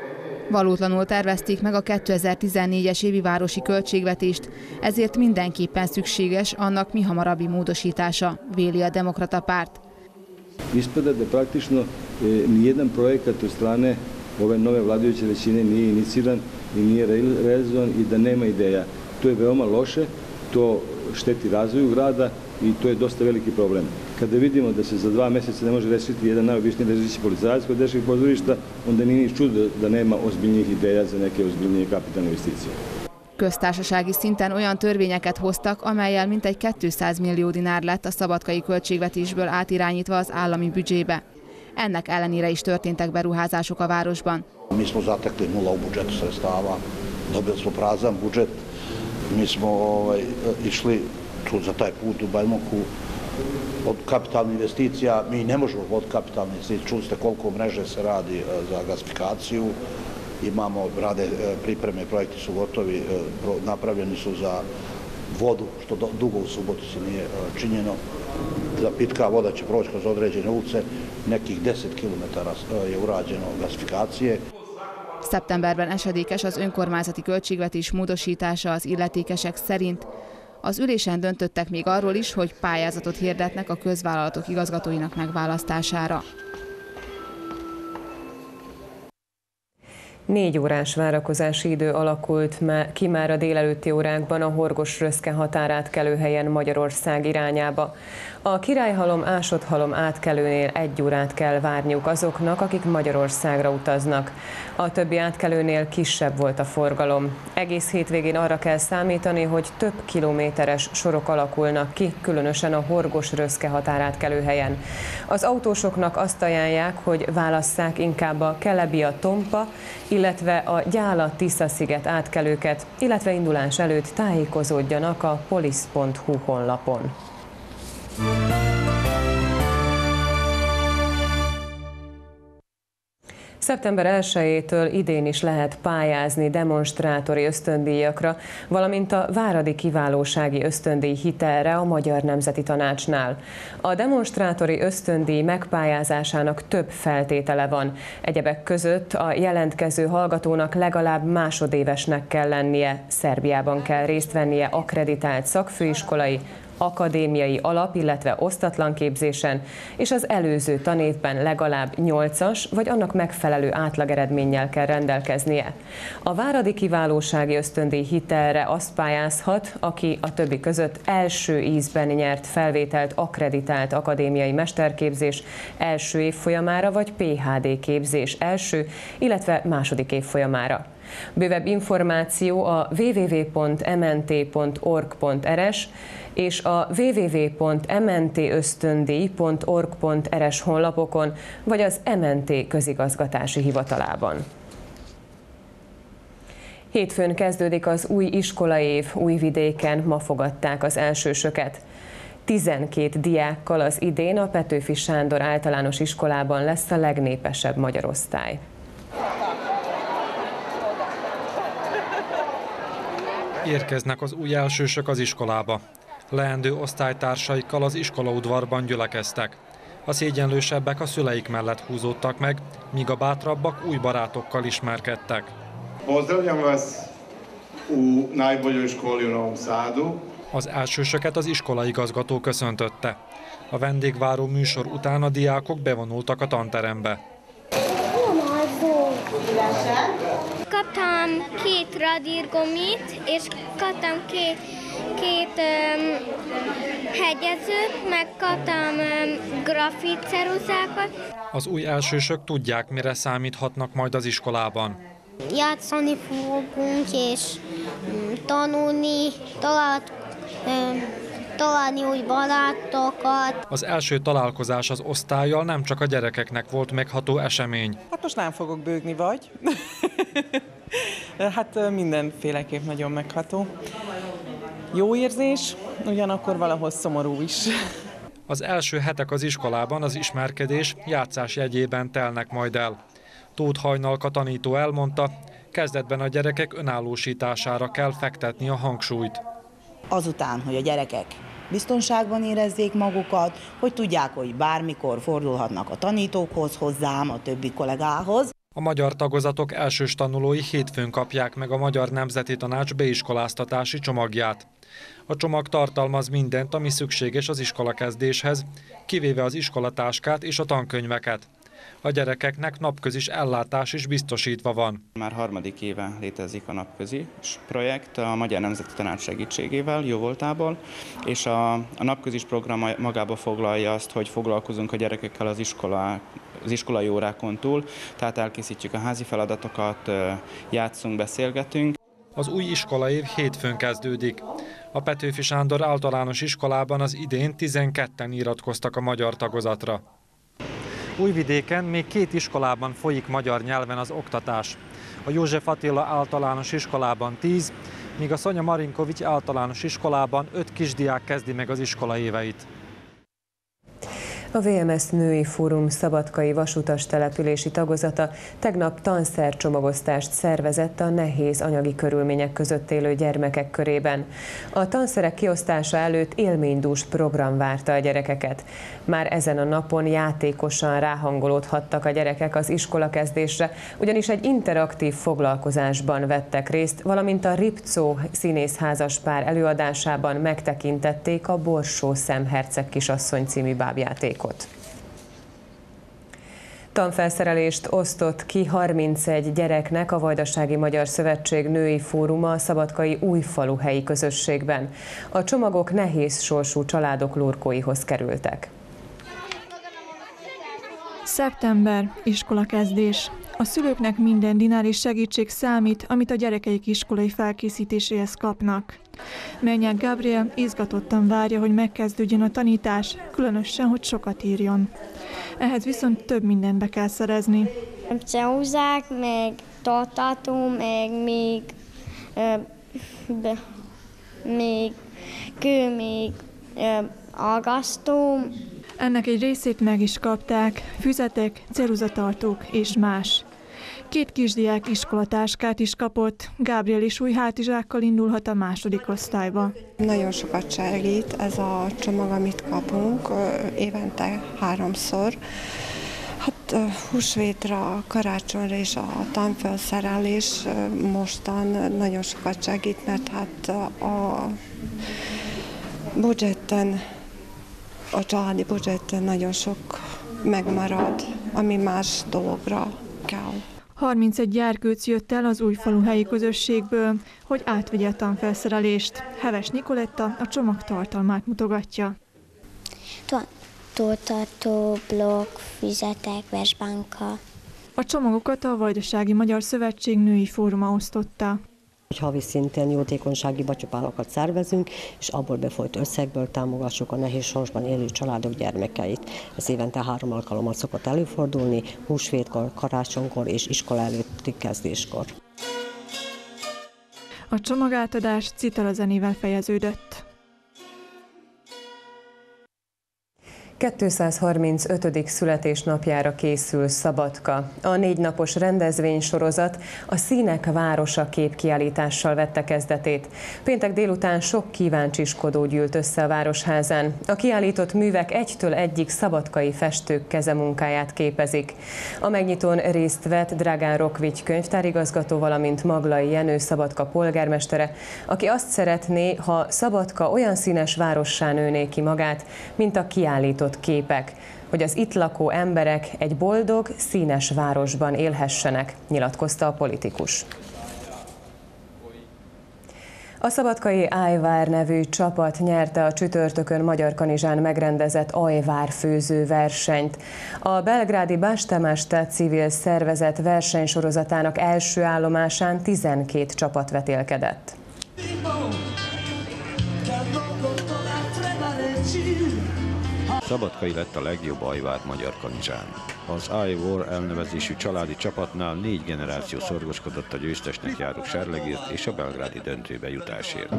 Valótlanul tervezték meg a kétezer-tizennégyes évi városi költségvetést, ezért mindenképpen szükséges annak mihamarabbi módosítása, véli a Demokrata Párt. Ispada da praktično nijedan projekat od strane ove nove vladajuće većine nije iniciran i nije realizovan i da nema ideja. To je veoma loše, to šteti razvoju grada i to je dosta veliki problem. Kada vidimo da se za dva mjeseca ne može rešiti jedan najobičniji ležeći policajac kod dečkih pozorišta, onda nije ni čudo da nema ozbiljnijih ideja za neke ozbiljnije kapitalne investicije. Köztársasági szinten olyan törvényeket hoztak, amellyel mintegy kétszáz millió dinár lett a szabadkai költségvetésből átirányítva az állami büdzsébe. Ennek ellenére is történtek beruházások a városban. Mi smo zatekli nula u budžetu sredstava, dobili smo prazan budžet, mi smo ovaj, išli tu za taj put u Bajmoku od kapitalnih investicija, mi ne možemo od kapitalnih investicija, čuli ste koliko mreže se radi za gasifikaciju, imamo, rade pripreme, projekti su gotovi, napravljeni su za vodu, što dugo u Subotici nije činjeno. Za pitka voda će proći kroz određene ulice, nekih deset kilometara je urađeno gasifikacije. Szeptemberben esedékes az önkormányzati költségvetés módosítása az illetékesek szerint. Az ülésen döntöttek még arról is, hogy pályázatot hirdetnek a közvállalatok igazgatóinak megválasztására. Négy órás várakozási idő alakult ki már a délelőtti órákban a Horgos-Röszke határátkelőhelyen Magyarország irányába. A Királyhalom-Ásotthalom átkelőnél egy órát kell várniuk azoknak, akik Magyarországra utaznak. A többi átkelőnél kisebb volt a forgalom. Egész hétvégén arra kell számítani, hogy több kilométeres sorok alakulnak ki, különösen a Horgos-Röszke határátkelőhelyen. Az autósoknak azt ajánlják, hogy válasszák inkább a Kelebia-Tompa, illetve a Gyála-Tisza-sziget átkelőket, illetve indulás előtt tájékozódjanak a polisz pont hu honlapon. szeptember elsejétől idén is lehet pályázni demonstrátori ösztöndíjakra, valamint a Váradi Kiválósági Ösztöndíj hitelre a Magyar Nemzeti Tanácsnál. A demonstrátori ösztöndíj megpályázásának több feltétele van. Egyebek között a jelentkező hallgatónak legalább másodévesnek kell lennie, Szerbiában kell részt vennie akkreditált szakfőiskolai, akadémiai alap, illetve osztatlan képzésen, és az előző tanévben legalább nyolcas vagy annak megfelelő átlageredménnyel kell rendelkeznie. A Váradi Kiválósági Ösztöndíj hitelre azt pályázhat, aki a többi között első ízben nyert felvételt akkreditált akadémiai mesterképzés első évfolyamára vagy pé há dé képzés első, illetve második évfolyamára. Bővebb információ a double-u double-u double-u pont em en té pont org pont er es és a double-u double-u double-u pont em en té ösztöndíj pont org pont er es honlapokon, vagy az em en té közigazgatási hivatalában. Hétfőn kezdődik az új iskolaév, Újvidéken ma fogadták az elsősöket. tizenkét diákkal az idén a Petőfi Sándor Általános Iskolában lesz a legnépesebb magyar osztály. Érkeznek az új elsősök az iskolába. Leendő osztálytársaikkal az iskolaudvarban gyülekeztek. A szégyenlősebbek a szüleik mellett húzódtak meg, míg a bátrabbak új barátokkal ismerkedtek. Pozdravljam vas u najboljoj školi u Novom Sadu. Az elsősöket az iskolaigazgató köszöntötte. A vendégváró műsor után a diákok bevonultak a tanterembe. Kaptam két radírgumit, és kaptam két, két um, hegyezőt, meg kaptam um, grafitceruzákat. Az új elsősök tudják, mire számíthatnak majd az iskolában. Játszani fogunk, és um, tanulni, talált, um, találni új barátokat. Az első találkozás az osztállyal nem csak a gyerekeknek volt megható esemény. Hát most nem fogok bőgni, vagy? Hát mindenféleképp nagyon megható. Jó érzés, ugyanakkor valahol szomorú is. Az első hetek az iskolában az ismerkedés játszás jegyében telnek majd el. Tóth Hajnalka tanító elmondta, kezdetben a gyerekek önállósítására kell fektetni a hangsúlyt. Azután, hogy a gyerekek biztonságban érezzék magukat, hogy tudják, hogy bármikor fordulhatnak a tanítókhoz, hozzám, a többi kollégához. A magyar tagozatok elsős tanulói hétfőn kapják meg a Magyar Nemzeti Tanács beiskoláztatási csomagját. A csomag tartalmaz mindent, ami szükséges az iskolakezdéshez, kivéve az iskolatáskát és a tankönyveket. A gyerekeknek napközis ellátás is biztosítva van. Már harmadik éve létezik a napközi projekt a Magyar Nemzeti Tanács segítségével, jóvoltából, és a, a napközis program magába foglalja azt, hogy foglalkozunk a gyerekekkel az iskola, az iskolai órákon túl, tehát elkészítjük a házi feladatokat, játszunk, beszélgetünk. Az új iskolaév hétfőn kezdődik. A Petőfi Sándor általános iskolában az idén tizenketten iratkoztak a magyar tagozatra. Újvidéken még két iskolában folyik magyar nyelven az oktatás. A József Attila általános iskolában tíz, míg a Szonya Marinkovics általános iskolában öt kisdiák kezdi meg az iskola éveit. A vé em es Női Fórum szabadkai vasutas települési tagozata tegnap tanszercsomagosztást szervezett a nehéz anyagi körülmények között élő gyermekek körében. A tanszerek kiosztása előtt élménydús program várta a gyerekeket. Már ezen a napon játékosan ráhangolódhattak a gyerekek az iskolakezdésre, ugyanis egy interaktív foglalkozásban vettek részt, valamint a Ripczó színészházaspár előadásában megtekintették a Borsó Szemherceg kisasszony című bábjátékot. Tanfelszerelést osztott ki harmincegy gyereknek a Vajdasági Magyar Szövetség Női Fóruma a szabadkai Újfalu helyi közösségben. A csomagok nehéz sorsú családok lurkóihoz kerültek. Szeptember, iskolakezdés. A szülőknek minden dináris segítség számít, amit a gyerekeik iskolai felkészítéséhez kapnak. Mennyák Gabriel izgatottan várja, hogy megkezdődjön a tanítás, különösen, hogy sokat írjon. Ehhez viszont több mindent be kell szerezni. Ceuzák, meg tartató, meg még, ö, be, még kő, még ö, agasztó. Ennek egy részét meg is kapták, füzetek, ceruzatartók és más. Két kisdiák iskolatáskát is kapott, Gabriel is új hátizsákkal indulhat a második osztályba. Nagyon sokat segít ez a csomag, amit kapunk évente háromszor. Hát húsvétra, karácsonyra és a tanfelszerelés mostan nagyon sokat segít, mert hát a budgeten, a családi budgeten nagyon sok megmarad, ami más dologra kell. harmincegy gyerkőc jött el az Újfalu helyi közösségből, hogy átvegye a tanfelszerelést. Heves Nikoletta a csomag tartalmát mutogatja. Toltató, blokk, füzetek, versbánka. A csomagokat a Vajdasági Magyar Szövetség Női Fóruma osztotta. Havi szinten jótékonysági bacsapálokat szervezünk, és abból befolyt összegből támogassuk a nehéz sorsban élő családok gyermekeit. Ez évente három alkalommal szokott előfordulni, húsvétkor, karácsonykor és iskola előtti kezdéskor. A csomagátadás citalazenével fejeződött. kétszázharmincötödik születésnapjára készül Szabadka. A négy napos rendezvénysorozat a Színek Városa képkiállítással vette kezdetét. Péntek délután sok kíváncsiskodó gyűlt össze a Városházán. A kiállított művek egytől egyig szabadkai festők kezemunkáját képezik. A megnyitón részt vett Dragán Rokvics könyvtárigazgató, valamint Maglai Jenő Szabadka polgármestere, aki azt szeretné, ha Szabadka olyan színes várossá nőné ki magát, mint a kiállított képek, hogy az itt lakó emberek egy boldog, színes városban élhessenek, nyilatkozta a politikus. A szabadkai Ajvár nevű csapat nyerte a csütörtökön Magyarkanizsán megrendezett ajvár főző versenyt. A belgrádi Bastamasta civil szervezet versenysorozatának első állomásán tizenkét csapat vetélkedett. Szabadkai lett a legjobb ajvár Magyarkanizsán. Az Ajvár elnevezésű családi csapatnál négy generáció szorgoskodott a győztesnek járó serlegért és a belgrádi döntőbe jutásért.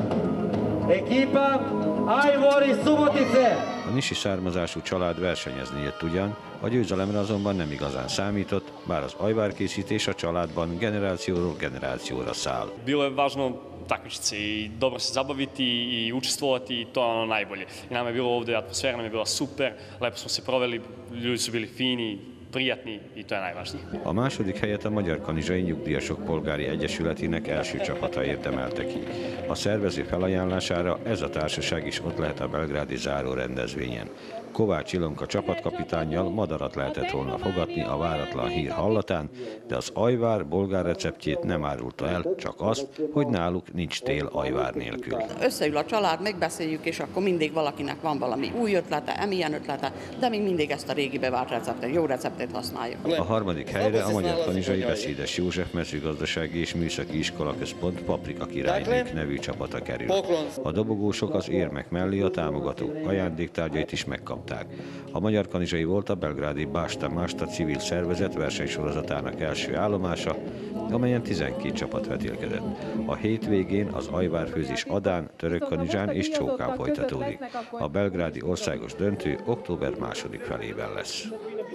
A nisi származású család versenyezni jött ugyan, a győzelemre azonban nem igazán számított, bár az ajvárkészítés a családban generációról generációra száll. takmičice i dobro se zabaviti i učestvovati i to je ono najbolje. I nama je bilo ovdje, atmosfera nam je bila super, lepo smo se proveli, ljudi su bili fini, prijatni i to je najvažnije. A második helyet a Magyar Kanizsai Nyugdíjasok Polgári Egyesületének első csapata érdemelte ki. A szervező felajánlására ez a társaság is ott lehet a belgrádi záró rendezvényen. Kovács Ilonka csapatkapitánnyal madarat lehetett volna fogadni a váratlan hír hallatán, de az ajvár bolgár receptjét nem árulta el, csak azt, hogy náluk nincs tél ajvár nélkül. Összeül a család, megbeszéljük, és akkor mindig valakinek van valami új ötlete, emilyen ötlete, de még mindig ezt a régi bevált receptet, jó receptet használjuk. A harmadik helyre a Magyar Kanizsai Beszédes József Mezőgazdasági és Műszaki Iskola Központ Paprika Királynők nevű csapata kerül. A dobogósok az érmek mellé a támogatók ajándéktárgyait is megkapták. A Magyar Kanizsai volt a belgrádi Básta Másta civil szervezet versenysorozatának első állomása, amelyen tizenkét csapat vetélkedett. A hétvégén az ajvárfőzés Adán, Törökkanizsán és Csókán folytatódik. A belgrádi országos döntő október második felében lesz.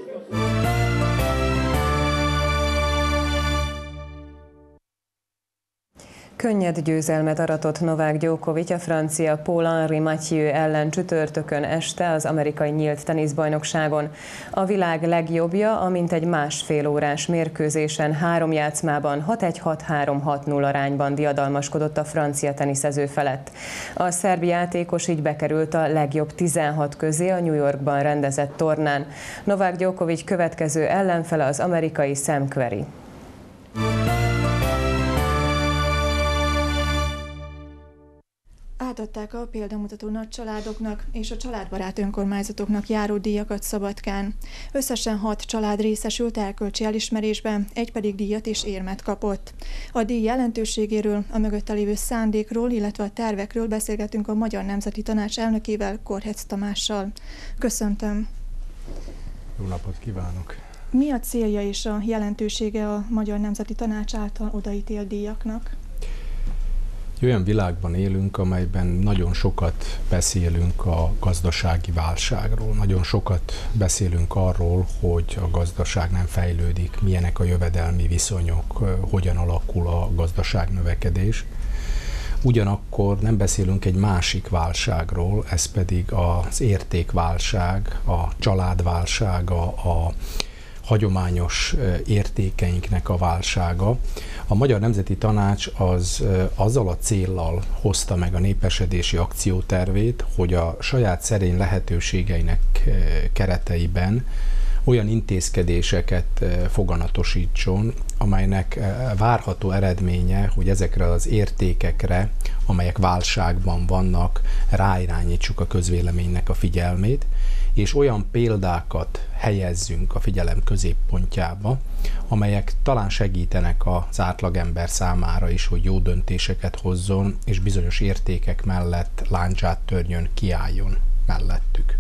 Könnyed győzelmet aratott Novák Djokovic a francia Paul-Henri Mathieu ellen csütörtökön este az amerikai nyílt teniszbajnokságon. A világ legjobbja a mintegy másfél órás mérkőzésen három játszmában hat egy hat három hat null arányban diadalmaskodott a francia teniszező felett. A szerb játékos így bekerült a legjobb tizenhat közé a New Yorkban rendezett tornán. Novák Djokovic következő ellenfele az amerikai Sam Querrey. Átadták a példamutató nagycsaládoknak és a családbarát önkormányzatoknak járó díjakat Szabadkán. Összesen hat család részesült erkölcsi elismerésben, egy pedig díjat és érmet kapott. A díj jelentőségéről, a mögötte lévő szándékról, illetve a tervekről beszélgetünk a Magyar Nemzeti Tanács elnökével, Korhec Tamással. Köszöntöm! Jó napot kívánok! Mi a célja és a jelentősége a Magyar Nemzeti Tanács által odaítélt díjaknak? Olyan világban élünk, amelyben nagyon sokat beszélünk a gazdasági válságról, nagyon sokat beszélünk arról, hogy a gazdaság nem fejlődik, milyenek a jövedelmi viszonyok, hogyan alakul a gazdaságnövekedés. Ugyanakkor nem beszélünk egy másik válságról, ez pedig az értékválság, a családválsága, a hagyományos értékeinknek a válsága. A Magyar Nemzeti Tanács az azzal a céllal hozta meg a népesedési akciótervét, hogy a saját szerény lehetőségeinek kereteiben olyan intézkedéseket foganatosítson, amelynek várható eredménye, hogy ezekre az értékekre, amelyek válságban vannak, ráirányítsuk a közvéleménynek a figyelmét, és olyan példákat helyezzünk a figyelem középpontjába, amelyek talán segítenek az átlagember számára is, hogy jó döntéseket hozzon, és bizonyos értékek mellett láncsát törjön, kiálljon mellettük.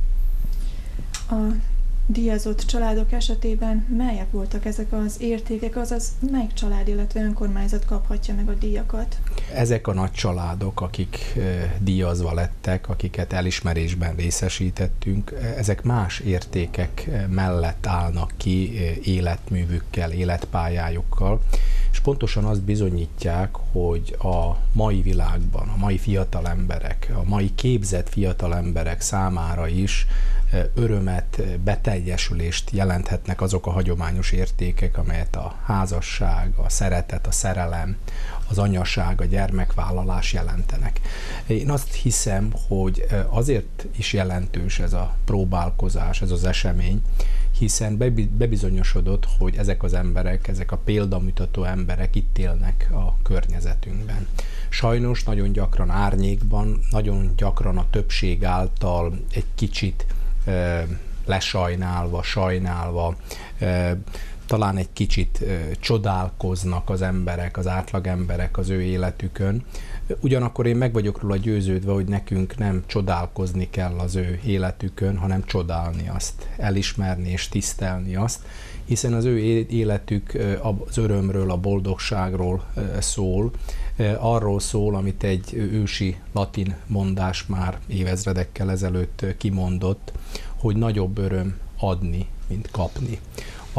A díjazott családok esetében melyek voltak ezek az értékek, azaz melyik család, illetve önkormányzat kaphatja meg a díjakat? Ezek a nagy családok, akik díjazva lettek, akiket elismerésben részesítettünk, ezek más értékek mellett állnak ki életművükkel, életpályájukkal, és pontosan azt bizonyítják, hogy a mai világban, a mai fiatal emberek, a mai képzett fiatal emberek számára is örömet, beteljesülést jelenthetnek azok a hagyományos értékek, amelyet a házasság, a szeretet, a szerelem, az anyaság, a gyermekvállalás jelentenek. Én azt hiszem, hogy azért is jelentős ez a próbálkozás, ez az esemény, hiszen bebizonyosodott, hogy ezek az emberek, ezek a példamutató emberek itt élnek a környezetünkben. Sajnos nagyon gyakran árnyékban, nagyon gyakran a többség által egy kicsit e, lesajnálva, sajnálva, e, talán egy kicsit e, csodálkoznak az emberek, az átlagemberek az ő életükön. Ugyanakkor én meg vagyok róla győződve, hogy nekünk nem csodálkozni kell az ő életükön, hanem csodálni azt, elismerni és tisztelni azt, hiszen az ő életük az örömről, a boldogságról szól, arról szól, amit egy ősi latin mondás már évezredekkel ezelőtt kimondott, hogy nagyobb öröm adni, mint kapni. A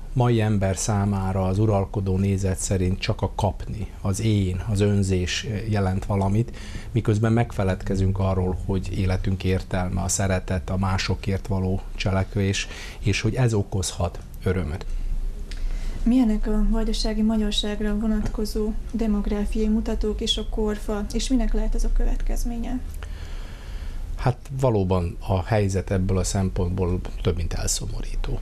mai ember számára az uralkodó nézet szerint csak a kapni, az én, az önzés jelent valamit, miközben megfeledkezünk arról, hogy életünk értelme, a szeretet, a másokért való cselekvés, és hogy ez okozhat örömöt. Milyenek a vajdasági magyarságra vonatkozó demográfiai mutatók és a korfa, és minek lehet ez a következménye? Hát valóban a helyzet ebből a szempontból több mint elszomorító.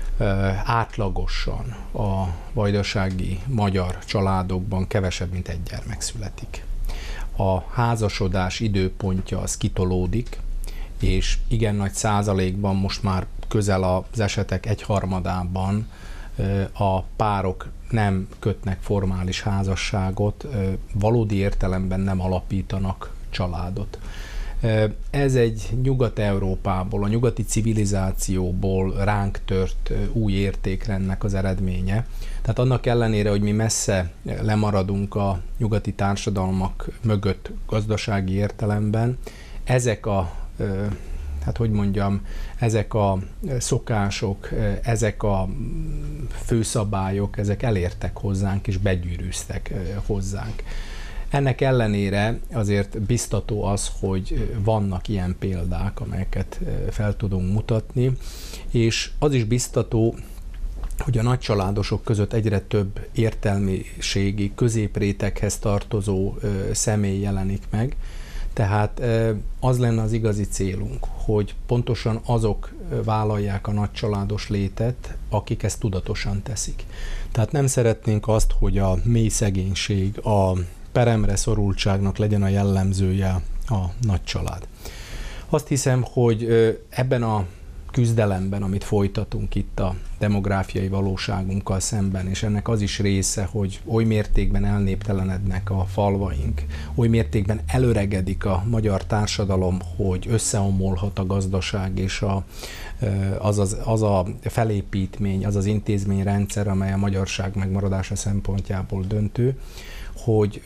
Átlagosan a vajdasági magyar családokban kevesebb, mint egy gyermek születik. A házasodás időpontja az kitolódik, és igen nagy százalékban, most már közel az esetek egyharmadában a párok nem kötnek formális házasságot, valódi értelemben nem alapítanak családot. Ez egy Nyugat-Európából, a nyugati civilizációból ránk tört új értékrendnek az eredménye. Tehát annak ellenére, hogy mi messze lemaradunk a nyugati társadalmak mögött gazdasági értelemben, ezek a, hát hogy mondjam, ezek a szokások, ezek a főszabályok, ezek elértek hozzánk és begyűrűztek hozzánk. Ennek ellenére azért biztató az, hogy vannak ilyen példák, amelyeket fel tudunk mutatni, és az is biztató, hogy a nagycsaládosok között egyre több értelmiségi, középréteghez tartozó személy jelenik meg. Tehát az lenne az igazi célunk, hogy pontosan azok vállalják a nagycsaládos létet, akik ezt tudatosan teszik. Tehát nem szeretnénk azt, hogy a mély szegénység, a peremre szorultságnak legyen a jellemzője a nagy család. Azt hiszem, hogy ebben a küzdelemben, amit folytatunk itt a demográfiai valóságunkkal szemben, és ennek az is része, hogy oly mértékben elnéptelenednek a falvaink, oly mértékben előregedik a magyar társadalom, hogy összeomolhat a gazdaság, és a, az, az, az a felépítmény, az az intézményrendszer, amely a magyarság megmaradása szempontjából döntő, hogy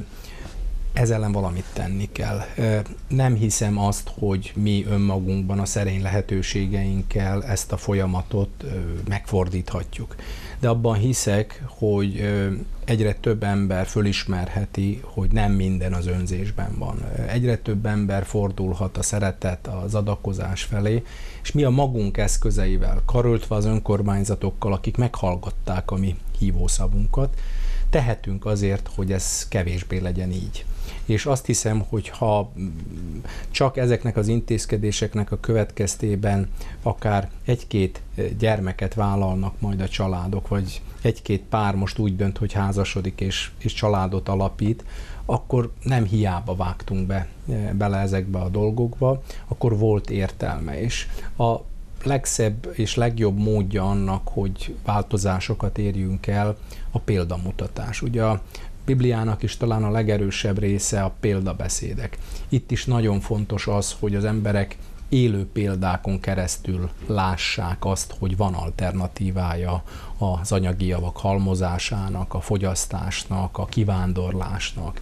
ez ellen valamit tenni kell. Nem hiszem azt, hogy mi önmagunkban a szerény lehetőségeinkkel ezt a folyamatot megfordíthatjuk. De abban hiszek, hogy egyre több ember fölismerheti, hogy nem minden az önzésben van. Egyre több ember fordulhat a szeretet, az adakozás felé, és mi a magunk eszközeivel, karöltve az önkormányzatokkal, akik meghallgatták a mi hívószavunkat, tehetünk azért, hogy ez kevésbé legyen így. És azt hiszem, hogy ha csak ezeknek az intézkedéseknek a következtében akár egy-két gyermeket vállalnak majd a családok, vagy egy-két pár most úgy dönt, hogy házasodik és, és családot alapít, akkor nem hiába vágtunk be, bele ezekbe a dolgokba, akkor volt értelme is. A legszebb és legjobb módja annak, hogy változásokat érjünk el, a példamutatás. Ugye a Bibliának is talán a legerősebb része a példabeszédek. Itt is nagyon fontos az, hogy az emberek élő példákon keresztül lássák azt, hogy van alternatívája az anyagi javak halmozásának, a fogyasztásnak, a kivándorlásnak.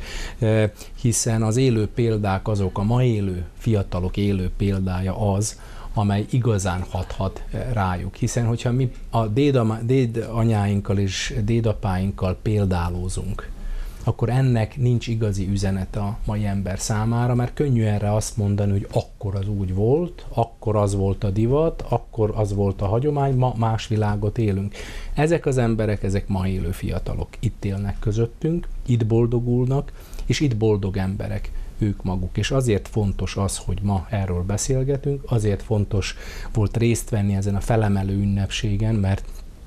Hiszen az élő példák azok, a ma élő fiatalok élő példája az, amely igazán hathat rájuk. Hiszen, hogyha mi a dédanyáinkkal és dédapáinkkal példálózunk, akkor ennek nincs igazi üzenet a mai ember számára, mert könnyű erre azt mondani, hogy akkor az úgy volt, akkor az volt a divat, akkor az volt a hagyomány, ma más világot élünk. Ezek az emberek, ezek ma élő fiatalok. Itt élnek közöttünk, itt boldogulnak, és itt boldog emberek ők maguk. És azért fontos az, hogy ma erről beszélgetünk, azért fontos volt részt venni ezen a felemelő ünnepségen, mert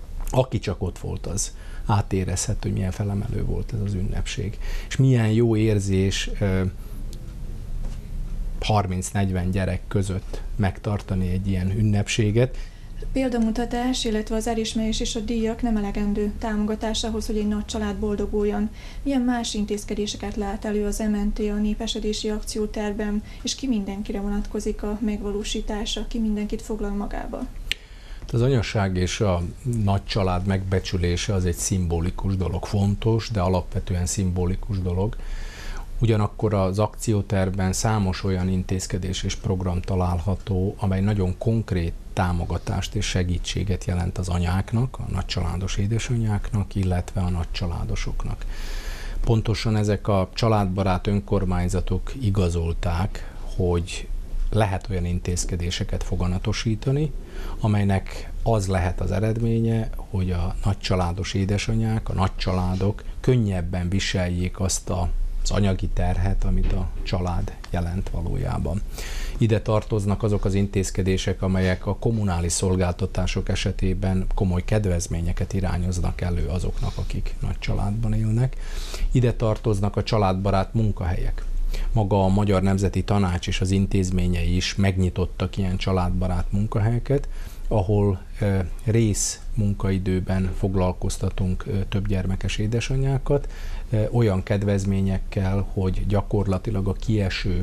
aki csak ott volt, az átérezhet, hogy milyen felemelő volt ez az ünnepség. És milyen jó érzés harminc-negyven gyerek között megtartani egy ilyen ünnepséget. Példamutatás, illetve az elismerés és a díjak nem elegendő támogatás ahhoz, hogy egy nagy család boldoguljon. Milyen más intézkedéseket lát elő az em en té a népesedési akciótervben, és ki mindenkire vonatkozik a megvalósítása, ki mindenkit foglal magába? Az anyaság és a nagy család megbecsülése az egy szimbolikus dolog, fontos, de alapvetően szimbolikus dolog. Ugyanakkor az akciótervben számos olyan intézkedés és program található, amely nagyon konkrét támogatást és segítséget jelent az anyáknak, a nagycsaládos édesanyáknak, illetve a nagycsaládosoknak. Pontosan ezek a családbarát önkormányzatok igazolták, hogy lehet olyan intézkedéseket foganatosítani, amelynek az lehet az eredménye, hogy a nagycsaládos édesanyák, a nagycsaládok könnyebben viseljék azt a az anyagi terhet, amit a család jelent valójában. Ide tartoznak azok az intézkedések, amelyek a kommunális szolgáltatások esetében komoly kedvezményeket irányoznak elő azoknak, akik nagy családban élnek. Ide tartoznak a családbarát munkahelyek. Maga a Magyar Nemzeti Tanács és az intézményei is megnyitottak ilyen családbarát munkahelyeket, ahol e, rész munkaidőben foglalkoztatunk e, többgyermekes édesanyákat, e, olyan kedvezményekkel, hogy gyakorlatilag a kieső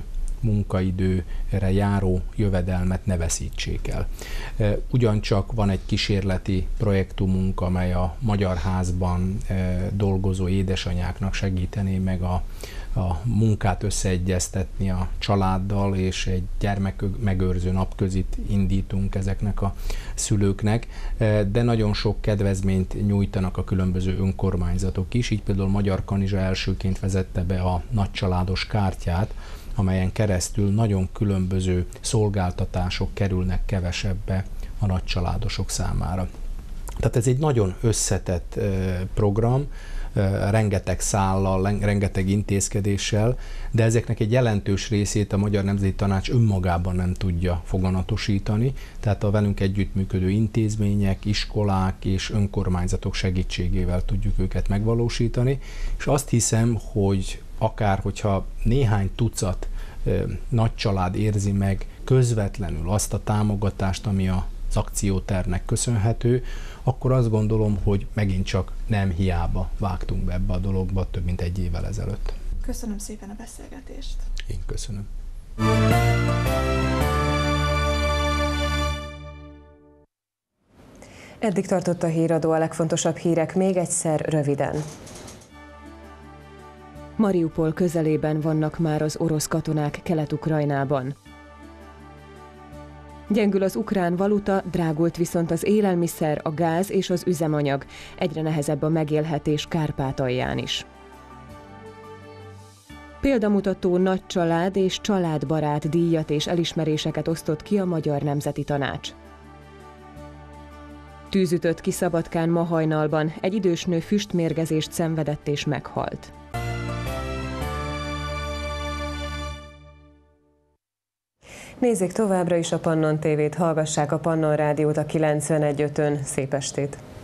munkaidőre járó jövedelmet ne veszítsék el. E, ugyancsak van egy kísérleti projektumunk, amely a Magyar Házban e, dolgozó édesanyáknak segítené meg a a munkát összeegyeztetni a családdal, és egy gyermekmegőrző napközit indítunk ezeknek a szülőknek, de nagyon sok kedvezményt nyújtanak a különböző önkormányzatok is, így például Magyar Kanizsa elsőként vezette be a nagycsaládos kártyát, amelyen keresztül nagyon különböző szolgáltatások kerülnek kevesebbe a nagycsaládosok számára. Tehát ez egy nagyon összetett program, rengeteg szállal, rengeteg intézkedéssel, de ezeknek egy jelentős részét a Magyar Nemzeti Tanács önmagában nem tudja foganatosítani, tehát a velünk együttműködő intézmények, iskolák és önkormányzatok segítségével tudjuk őket megvalósítani, és azt hiszem, hogy akár hogyha néhány tucat nagy család érzi meg közvetlenül azt a támogatást, ami a az akciótervnek köszönhető, akkor azt gondolom, hogy megint csak nem hiába vágtunk be ebbe a dologba több mint egy évvel ezelőtt. Köszönöm szépen a beszélgetést. Én köszönöm. Eddig tartott a híradó, a legfontosabb hírek még egyszer röviden. Mariupol közelében vannak már az orosz katonák Kelet-Ukrajnában. Gyengül az ukrán valuta, drágult viszont az élelmiszer, a gáz és az üzemanyag. Egyre nehezebb a megélhetés Kárpátalján is. Példamutató nagycsalád és családbarát díjat és elismeréseket osztott ki a Magyar Nemzeti Tanács. Tűz ütött ki Szabadkán ma hajnalban, egy idős nő füstmérgezést szenvedett és meghalt. Nézzék továbbra is a Pannon té vét, hallgassák a Pannon Rádiót a kilencvenegy ötön. Szép estét!